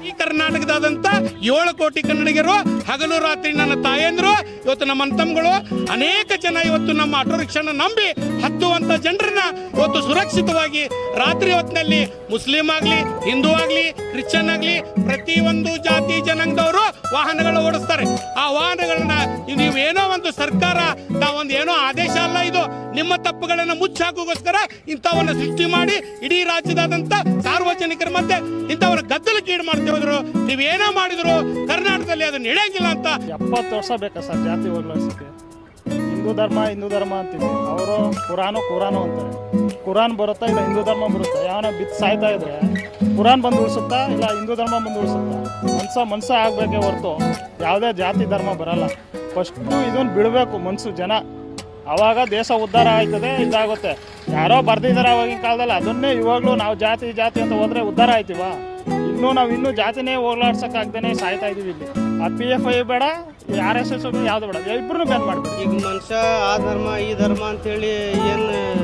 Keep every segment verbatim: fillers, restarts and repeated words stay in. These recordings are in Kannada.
ಈ ಕರ್ನಾಟಕದಾದಂತ ಏಳು ಕೋಟಿ ಕನ್ನಡಿಗರು ಹಗಲು ರಾತ್ರಿ ನನ್ನ ತಾಯಂದ್ರು ಇವತ್ತು ನಮ್ಮ ಅಂತಮ್ಗಳು ಅನೇಕ ಜನ ಇವತ್ತು ನಮ್ಮ ಆಟೋ ರಿಕ್ಷಾನ ನಂಬಿ ಹತ್ತುವಂತ ಜನರನ್ನ ಇವತ್ತು ಸುರಕ್ಷಿತವಾಗಿ ರಾತ್ರಿ ಹೊತ್ತಿನಲ್ಲಿ ಮುಸ್ಲಿಂ ಆಗ್ಲಿ ಹಿಂದೂ ಆಗ್ಲಿ ಕ್ರಿಶ್ಚಿಯನ್ ಆಗ್ಲಿ ಪ್ರತಿಯೊಂದು ಜಾತಿ ಜನಾಂಗದವರು ವಾಹನಗಳು ಓಡಿಸ್ತಾರೆ. ಆ ವಾಹನಗಳನ್ನ ನೀವೇನೋ ಒಂದು ಸರ್ಕಾರ ತಾವೊಂದು ಏನೋ ಆದೇಶ ಅಲ್ಲ, ಇದು ನಿಮ್ಮ ತಪ್ಪುಗಳನ್ನ ಮುಚ್ಚಾಕೋಸ್ಕರ ಇಂಥವನ್ನ ಸೃಷ್ಟಿ ಮಾಡಿ ಇಡೀ ರಾಜ್ಯದಾದಂತ ಸಾರ್ವಜನಿಕರ ಮಧ್ಯೆ ಇಂಥವನ್ನ ಗದ್ದಲಕ್ಕೆ ಈಡು ಮಾಡ್ತಾ ಹೋದ್ರು. ನೀವೇನೋ ಮಾಡಿದ್ರು ಕರ್ನಾಟಕದಲ್ಲಿ ಅದನ್ನ ನಡೆಯಂಗಿಲ್ಲ ಅಂತ. ಎಪ್ಪತ್ತು ವರ್ಷ ಬೇಕಾ ಸರ್ ಜಾತಿ ಹೋಗ್ಲಾಡ್ಸಕ್ಕೆ? ಹಿಂದೂ ಧರ್ಮ ಹಿಂದೂ ಧರ್ಮ ಅಂತೀವಿ, ಅವರು ಕುರಾನು ಕುರಾನು ಅಂತಾರೆ. ಕುರಾನ್ ಬರುತ್ತಾ ಇಲ್ಲ ಹಿಂದೂ ಧರ್ಮ ಬರುತ್ತಾ? ಯಾವನ ಬಿತ್ತು ಸಾಯ್ತಾ ಇದ್ರೆ ಕುರಾನ್ ಬಂದು ಉಳಿಸುತ್ತಾ ಇಲ್ಲ ಹಿಂದೂ ಧರ್ಮ ಬಂದು ಉಳಿಸುತ್ತಾ? ಮನ್ಸ ಮನ್ಸ ಆಗ್ಬೇಕೇ ಹೊರತು ಯಾವುದೇ ಜಾತಿ ಧರ್ಮ ಬರಲ್ಲ. ಫಸ್ಟು ಇದನ್ನು ಬಿಡಬೇಕು ಮನ್ಸು ಜನ, ಆವಾಗ ದೇಶ ಉದ್ಧಾರ ಆಯ್ತದೆ. ಇದಾಗುತ್ತೆ ಯಾರೋ ಬರ್ದಿದ್ದಾರೆ ಆವಾಗಿನ ಕಾಲದಲ್ಲಿ, ಅದನ್ನೇ ಇವಾಗಲೂ ನಾವು ಜಾತಿ ಜಾತಿ ಅಂತ ಹೋದ್ರೆ ಉದ್ಧಾರ ಆಯ್ತೀವ? ಇನ್ನೂ ನಾವು ಇನ್ನೂ ಜಾತಿನೇ ಹೋಗ್ಲಾಡ್ಸೋಕ್ಕಾಗ್ದೇ ಸಾಯ್ತಾ ಇದೀವಿ. ಇಲ್ಲಿ ಆ ಪಿ ಎಫ್ ಐ ಬೇಡ, ಆರ್ ಎಸ್ ಎಸ್ ಯಾವುದು ಬೇಡ, ಇಬ್ಬರು ಬ್ಯಾನ್ ಮಾಡ್ಬೇಕು. ಈಗ ಮನುಷ್ಯ ಆ ಧರ್ಮ ಈ ಧರ್ಮ ಅಂತೇಳಿ ಏನು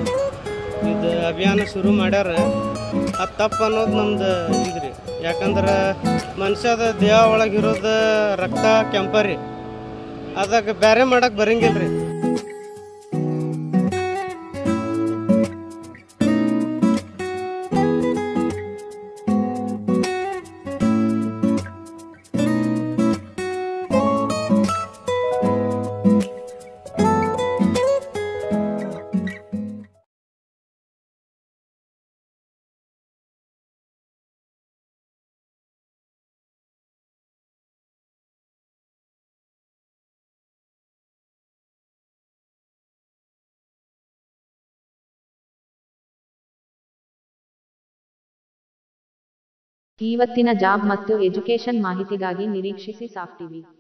ಇದು ಅಭಿಯಾನ ಶುರು ಮಾಡ್ಯಾರ, ಅದು ತಪ್ಪು ಅನ್ನೋದು ನಮ್ದು ಇದ್ರಿ. ಯಾಕಂದ್ರೆ ಮನುಷ್ಯದ ದೇಹ ಒಳಗಿರೋದು ರಕ್ತ ಕೆಂಪರಿ, ಅದಕ್ಕೆ ಬೇರೆ ಮಾಡಕ್ಕೆ ಬರಂಗಿಲ್ಲ ರೀ. ಇವತ್ತಿನ ಜಾಬ್ ಮತ್ತು ಎಜುಕೇಶನ್ ಮಾಹಿತಿಗಾಗಿ ನಿರೀಕ್ಷಿಸಿ ಸಾಫ್ಟ್ ಟಿವಿ.